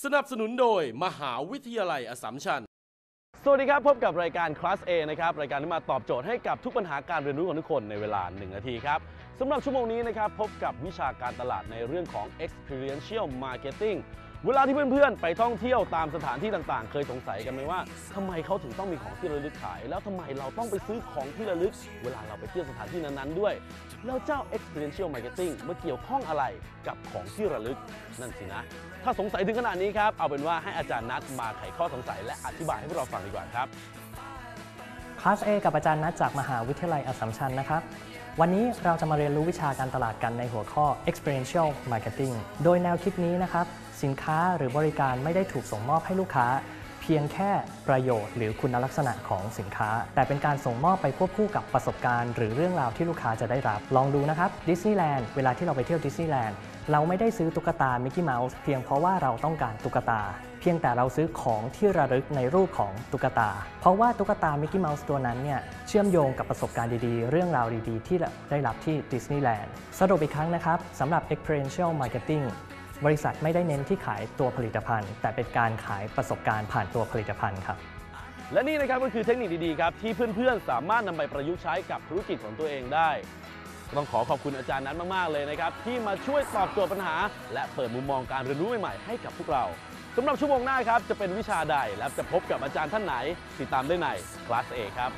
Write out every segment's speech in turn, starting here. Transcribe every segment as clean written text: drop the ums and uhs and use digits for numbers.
สนับสนุนโดยมหาวิทยาลัยอัสสัมชัญสวัสดีครับพบกับรายการ Class A นะครับรายการที่มาตอบโจทย์ให้กับทุกปัญหาการเรียนรู้ของทุกคนในเวลา1 นาทีครับสำหรับชั่วโมงนี้นะครับพบกับวิชาการตลาดในเรื่องของ Experiential Marketing เวลาที่เพื่อนๆไปท่องเที่ยวตามสถานที่ต่างๆเคยสงสัยกันไหมว่าทำไมเขาถึงต้องมีของที่ระลึกขายแล้วทำไมเราต้องไปซื้อของที่ระลึกเวลาเราไปเที่ยวสถานที่นั้นๆด้วยแล้วเจ้า Experiential Marketing มาเกี่ยวข้องอะไรกับของที่ระลึกนั่นสินะถ้าสงสัยถึงขนาดนี้ครับเอาเป็นว่าให้อาจารย์นัทมาไขข้อสงสัยและอธิบายให้พวกเราฟังดีกว่าครับคลาส A กับอาจารย์นัทจากมหาวิทยาลัยอัสสัมชัญนะครับวันนี้เราจะมาเรียนรู้วิชาการตลาดกันในหัวข้อ Experiential Marketing โดยแนวคิดนี้นะครับสินค้าหรือบริการไม่ได้ถูกส่งมอบให้ลูกค้าเพียงแค่ประโยชน์หรือคุณลักษณะของสินค้าแต่เป็นการส่งมอบไปควบคู่กับประสบการณ์หรือเรื่องราวที่ลูกค้าจะได้รับลองดูนะครับดิสนีย์แลนด์เวลาที่เราไปเที่ยวดิสนีย์แลนด์เราไม่ได้ซื้อตุ๊กตามิกกี้เมาส์เพียงเพราะว่าเราต้องการตุ๊กตาเพียงแต่เราซื้อของที่ระลึกในรูปของตุ๊กตาเพราะว่าตุ๊กตามิกกี้เมาส์ตัวนั้นเนี่ยเชื่อมโยงกับประสบการณ์ดีๆเรื่องราวดีๆที่ได้รับที่ดิสนีย์แลนด์สรุปอีกครั้งนะครับสำหรับ Experiential Marketingบริษัทไม่ได้เน้นที่ขายตัวผลิตภัณฑ์แต่เป็นการขายประสบการณ์ผ่านตัวผลิตภัณฑ์ครับและนี่นะครับก็คือเทคนิคดีๆครับที่เพื่อนๆสามารถนำไปประยุกต์ใช้กับธุรกิจของตัวเองได้ต้องขอบคุณอาจารย์นัทมากๆเลยนะครับที่มาช่วยตอบโจทย์ปัญหาและเปิดมุมมองการเรียนรู้ใหม่ๆให้กับพวกเราสำหรับชั่วโมงหน้าครับจะเป็นวิชาใดและจะพบกับอาจารย์ท่านไหนติดตามได้ใน Class A ครับ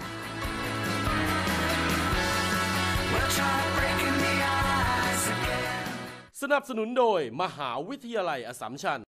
สนับสนุนโดยมหาวิทยาลัยอัสสัมชัญ